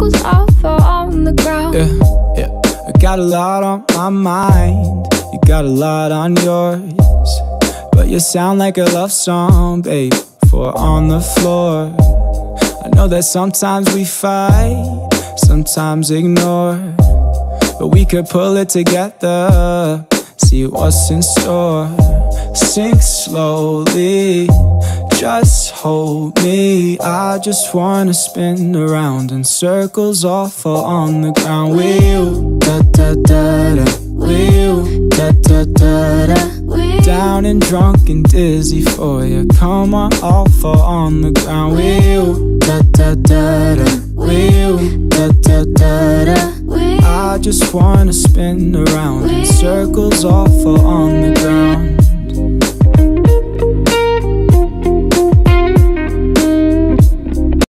circles, I'll fall on the ground. Yeah, I got a lot on my mind, you got a lot on yours, but you sound like a love song, babe, for on the floor. I know that sometimes we fight, sometimes ignore, but we could pull it together, see what's in store. Sink slowly, just hold me. I just wanna spin around in circles, all fall on the ground. With you, da-da-da-da. With you, da-da-da-da. Down and drunk and dizzy for you. Come on, all fall on the ground. With you, da-da-da-da. With you, da-da-da-da. I just wanna spin around in circles, all fall on the ground.